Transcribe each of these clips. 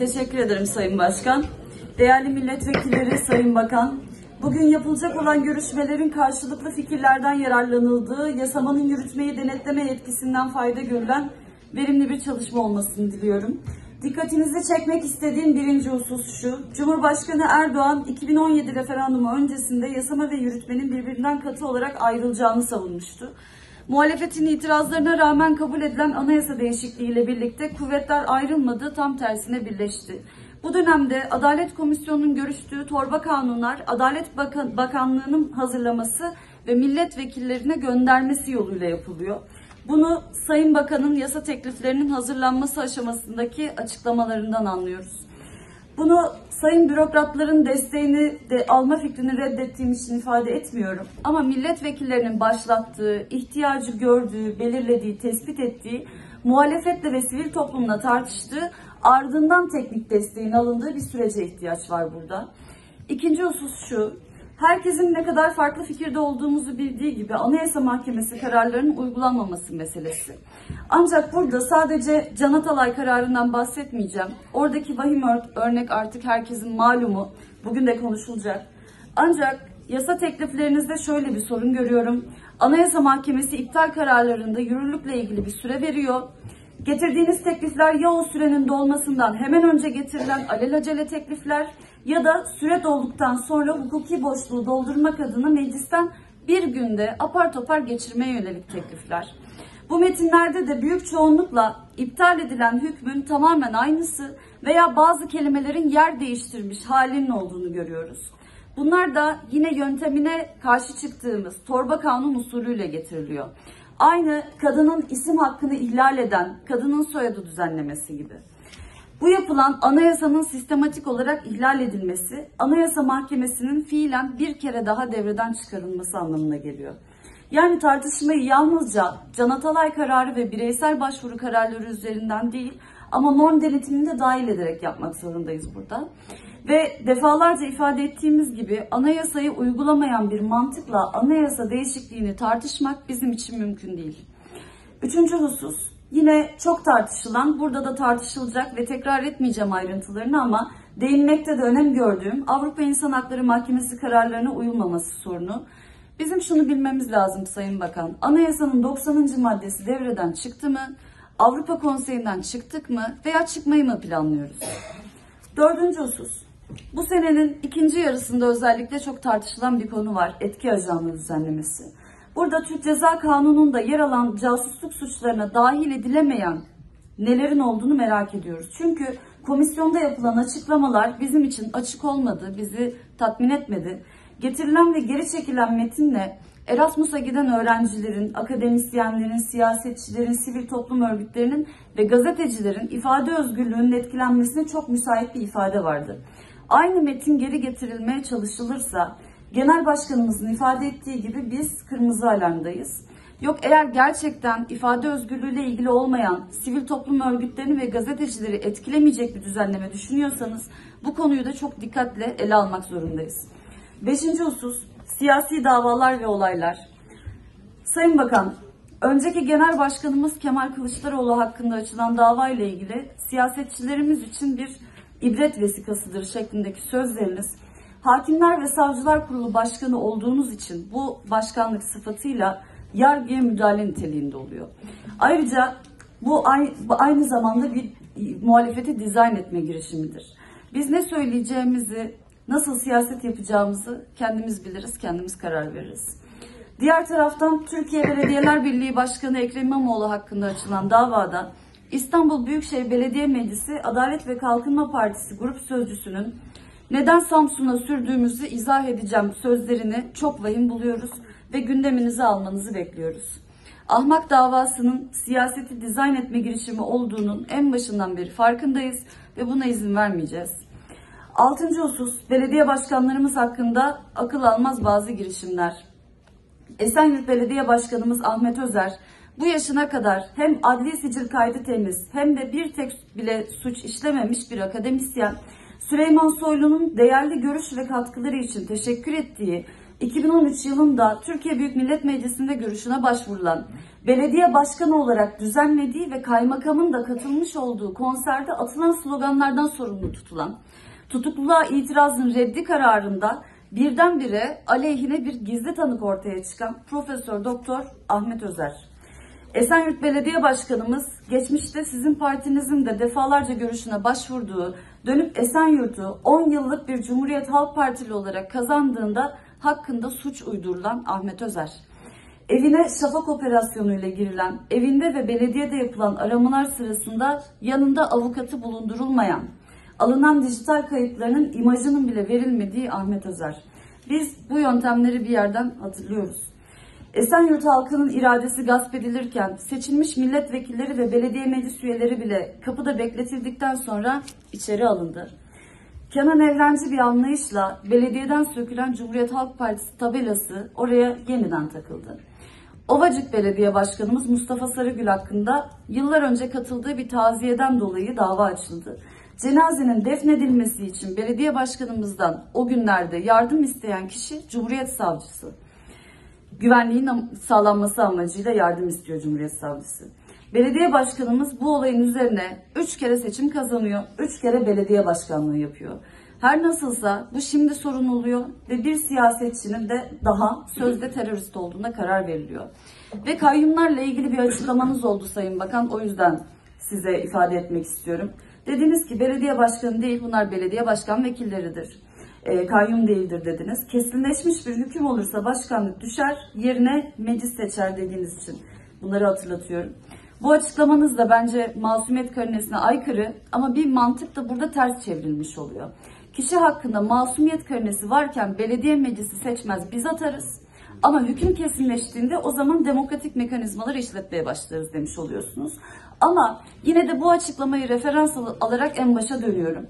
Teşekkür ederim Sayın Başkan. Değerli milletvekilleri, Sayın Bakan, bugün yapılacak olan görüşmelerin karşılıklı fikirlerden yararlanıldığı, yasamanın yürütmeyi denetleme yetkisinden fayda görülen verimli bir çalışma olmasını diliyorum. Dikkatinizi çekmek istediğim birinci husus şu: Cumhurbaşkanı Erdoğan 2017 referandumu öncesinde yasama ve yürütmenin birbirinden katı olarak ayrılacağını savunmuştu. Muhalefetin itirazlarına rağmen kabul edilen anayasa değişikliğiyle birlikte kuvvetler ayrılmadı, tam tersine birleşti. Bu dönemde Adalet Komisyonu'nun görüştüğü torba kanunlar, Adalet Bakanlığı'nın hazırlaması ve milletvekillerine göndermesi yoluyla yapılıyor. Bunu Sayın Bakan'ın yasa tekliflerinin hazırlanması aşamasındaki açıklamalarından anlıyoruz. Bunu sayın bürokratların desteğini de alma fikrini reddettiğim için ifade etmiyorum. Ama milletvekillerinin başlattığı, ihtiyacı gördüğü, belirlediği, tespit ettiği, muhalefetle ve sivil toplumla tartıştığı, ardından teknik desteğin alındığı bir sürece ihtiyaç var burada. İkinci husus şu: herkesin ne kadar farklı fikirde olduğumuzu bildiği gibi Anayasa Mahkemesi kararlarının uygulanmaması meselesi. Ancak burada sadece Can Atalay kararından bahsetmeyeceğim. Oradaki vahim örnek artık herkesin malumu. Bugün de konuşulacak. Ancak yasa tekliflerinizde şöyle bir sorun görüyorum. Anayasa Mahkemesi iptal kararlarında yürürlükle ilgili bir süre veriyor. Getirdiğiniz teklifler ya o sürenin dolmasından hemen önce getirilen alelacele teklifler ya da süre dolduktan sonra hukuki boşluğu doldurmak adına meclisten bir günde apar topar geçirmeye yönelik teklifler. Bu metinlerde de büyük çoğunlukla iptal edilen hükmün tamamen aynısı veya bazı kelimelerin yer değiştirmiş halinin olduğunu görüyoruz. Bunlar da yine yöntemine karşı çıktığımız torba kanun usulüyle getiriliyor. Aynı kadının isim hakkını ihlal eden kadının soyadı düzenlemesi gibi. Bu yapılan anayasanın sistematik olarak ihlal edilmesi, Anayasa Mahkemesi'nin fiilen bir kere daha devreden çıkarılması anlamına geliyor. Yani tartışmayı yalnızca Can Atalay kararı ve bireysel başvuru kararları üzerinden değil ama norm denetimini de dahil ederek yapmak zorundayız burada. Ve defalarca ifade ettiğimiz gibi anayasayı uygulamayan bir mantıkla anayasa değişikliğini tartışmak bizim için mümkün değil. Üçüncü husus, yine çok tartışılan, burada da tartışılacak ve tekrar etmeyeceğim ayrıntılarını ama değinmekte de önem gördüğüm Avrupa İnsan Hakları Mahkemesi kararlarına uyulmaması sorunu. Bizim şunu bilmemiz lazım Sayın Bakan. Anayasanın 90. maddesi devreden çıktı mı? Avrupa Konseyi'nden çıktık mı? Veya çıkmayı mı planlıyoruz? Dördüncü husus. Bu senenin ikinci yarısında özellikle çok tartışılan bir konu var: etki ajanlığı düzenlemesi. Burada Türk Ceza Kanunu'nda yer alan casusluk suçlarına dahil edilemeyen nelerin olduğunu merak ediyoruz. Çünkü komisyonda yapılan açıklamalar bizim için açık olmadı, bizi tatmin etmedi. Getirilen ve geri çekilen metinle Erasmus'a giden öğrencilerin, akademisyenlerin, siyasetçilerin, sivil toplum örgütlerinin ve gazetecilerin ifade özgürlüğünün etkilenmesine çok müsait bir ifade vardı. Aynı metin geri getirilmeye çalışılırsa Genel Başkanımızın ifade ettiği gibi biz kırmızı alarmdayız. Yok, eğer gerçekten ifade özgürlüğüyle ilgili olmayan sivil toplum örgütlerini ve gazetecileri etkilemeyecek bir düzenleme düşünüyorsanız bu konuyu da çok dikkatle ele almak zorundayız. Beşinci husus, siyasi davalar ve olaylar. Sayın Bakan, önceki Genel Başkanımız Kemal Kılıçdaroğlu hakkında açılan dava ile ilgili siyasetçilerimiz için bir ibret vesikasıdır şeklindeki sözleriniz, Hakimler ve Savcılar Kurulu Başkanı olduğunuz için bu başkanlık sıfatıyla yargıya müdahale niteliğinde oluyor. Ayrıca bu aynı zamanda bir muhalefeti dizayn etme girişimidir. Biz ne söyleyeceğimizi, nasıl siyaset yapacağımızı kendimiz biliriz, kendimiz karar veririz. Diğer taraftan Türkiye Belediyeler Birliği Başkanı Ekrem İmamoğlu hakkında açılan davada İstanbul Büyükşehir Belediye Meclisi Adalet ve Kalkınma Partisi Grup Sözcüsü'nün "Neden Samsun'a sürdüğümüzü izah edeceğim" sözlerini çok vahim buluyoruz ve gündeminize almanızı bekliyoruz. Ahmak davasının siyaseti dizayn etme girişimi olduğunun en başından beri farkındayız ve buna izin vermeyeceğiz. Altıncı husus, belediye başkanlarımız hakkında akıl almaz bazı girişimler. Esenyurt Belediye Başkanımız Ahmet Özer bu yaşına kadar hem adli sicil kaydı temiz hem de bir tek bile suç işlememiş bir akademisyen, Süleyman Soylu'nun değerli görüş ve katkıları için teşekkür ettiği 2013 yılında Türkiye Büyük Millet Meclisi'nde görüşüne başvurulan belediye başkanı olarak düzenlediği ve kaymakamın da katılmış olduğu konserde atılan sloganlardan sorumlu tutulan, tutukluluğa itirazın reddi kararında birdenbire aleyhine bir gizli tanık ortaya çıkan Profesör Doktor Ahmet Özer. Esenyurt Belediye Başkanımız geçmişte sizin partinizin de defalarca görüşüne başvurduğu, dönüp Esenyurt'u 10 yıllık bir Cumhuriyet Halk Partili olarak kazandığında hakkında suç uydurulan Ahmet Özer. Evine şafak operasyonuyla girilen, evinde ve belediyede yapılan aramalar sırasında yanında avukatı bulundurulmayan, alınan dijital kayıtlarının imajının bile verilmediği Ahmet Özer. Biz bu yöntemleri bir yerden hatırlıyoruz. Esenyurt halkının iradesi gasp edilirken seçilmiş milletvekilleri ve belediye meclis üyeleri bile kapıda bekletildikten sonra içeri alındı. Kenan Evrenci bir anlayışla belediyeden sökülen Cumhuriyet Halk Partisi tabelası oraya yeniden takıldı. Ovacık Belediye Başkanımız Mustafa Sarıgül hakkında yıllar önce katıldığı bir taziyeden dolayı dava açıldı. Cenazenin defnedilmesi için belediye başkanımızdan o günlerde yardım isteyen kişi Cumhuriyet Savcısı. Güvenliğin sağlanması amacıyla yardım istiyor Cumhuriyet Savcısı. Belediye başkanımız bu olayın üzerine 3 kere seçim kazanıyor, 3 kere belediye başkanlığı yapıyor. Her nasılsa bu şimdi sorun oluyor ve bir siyasetçinin de daha sözde terörist olduğuna karar veriliyor. Ve kayyumlarla ilgili bir açıklamanız oldu Sayın Bakan, o yüzden size ifade etmek istiyorum. Dediniz ki belediye başkanı değil, bunlar belediye başkan vekilleridir. Kayyum değildir dediniz. Kesinleşmiş bir hüküm olursa başkanlık düşer, yerine meclis seçer dediğiniz için bunları hatırlatıyorum. Bu açıklamanız da bence masumiyet karinesine aykırı ama bir mantık da burada ters çevrilmiş oluyor. Kişi hakkında masumiyet karinesi varken belediye meclisi seçmez, biz atarız. Ama hüküm kesinleştiğinde o zaman demokratik mekanizmaları işletmeye başlarız demiş oluyorsunuz. Ama yine de bu açıklamayı referans alarak en başa dönüyorum.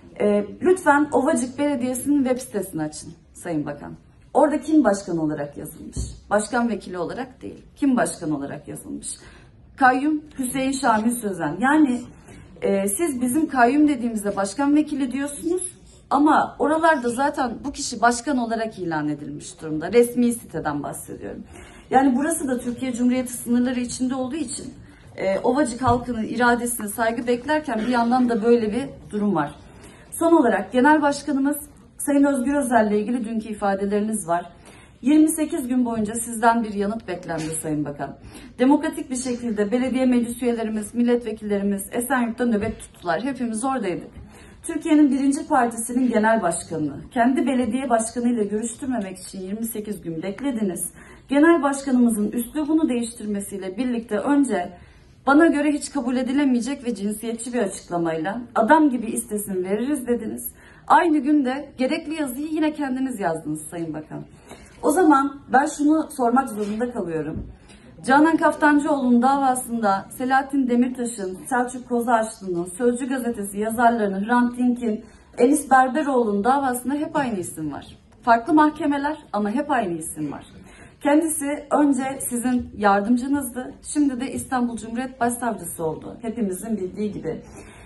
Lütfen Ovacık Belediyesi'nin web sitesini açın Sayın Bakan. Orada kim başkan olarak yazılmış? Başkan vekili olarak değil. Kim başkan olarak yazılmış? Kayyum Hüseyin Şamil Sözen. Yani siz bizim kayyum dediğimizde başkan vekili diyorsunuz ama oralarda zaten bu kişi başkan olarak ilan edilmiş durumda. Resmi siteden bahsediyorum. Yani burası da Türkiye Cumhuriyeti sınırları içinde olduğu için Ovacık halkının iradesine saygı beklerken bir yandan da böyle bir durum var. Son olarak Genel Başkanımız Sayın Özgür Özel'le ilgili dünkü ifadeleriniz var. 28 gün boyunca sizden bir yanıt beklendi Sayın Bakan. Demokratik bir şekilde belediye meclis üyelerimiz, milletvekillerimiz Esenyurt'ta nöbet tuttular. Hepimiz oradaydık. Türkiye'nin birinci partisinin genel başkanını kendi belediye başkanıyla görüştürmemek için 28 gün beklediniz. Genel başkanımızın üslubunu değiştirmesiyle birlikte önce bana göre hiç kabul edilemeyecek ve cinsiyetçi bir açıklamayla adam gibi istesin veririz dediniz. Aynı günde gerekli yazıyı yine kendiniz yazdınız Sayın Bakan. O zaman ben şunu sormak zorunda kalıyorum. Canan Kaftancıoğlu'nun davasında Selahattin Demirtaş'ın, Selçuk Kozağaçlı'nın, Sözcü gazetesi yazarlarının, Hrant Dink'in, Enis Berberoğlu'nun davasında hep aynı isim var. Farklı mahkemeler ama hep aynı isim var. Kendisi önce sizin yardımcınızdı, şimdi de İstanbul Cumhuriyet Başsavcısı oldu. Hepimizin bildiği gibi.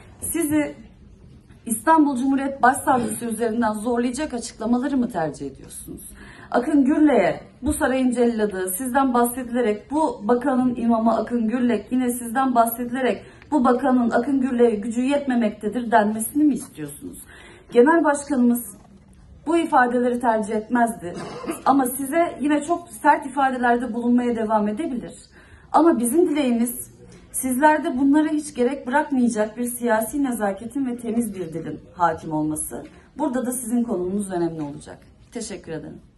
Sizi İstanbul Cumhuriyet Başsavcısı üzerinden zorlayacak açıklamaları mı tercih ediyorsunuz? Akın Gürlek'e bu sarayın celladı sizden bahsedilerek, bu bakanın imamı Akın Gürlek yine sizden bahsedilerek bu bakanın Akın Gürlek'e gücü yetmemektedir denmesini mi istiyorsunuz? Genel Başkanımız bu ifadeleri tercih etmezdi ama size yine çok sert ifadelerde bulunmaya devam edebilir. Ama bizim dileğimiz sizlerde bunlara hiç gerek bırakmayacak bir siyasi nezaketin ve temiz bir dilin hakim olması. Burada da sizin konumunuz önemli olacak. Teşekkür ederim.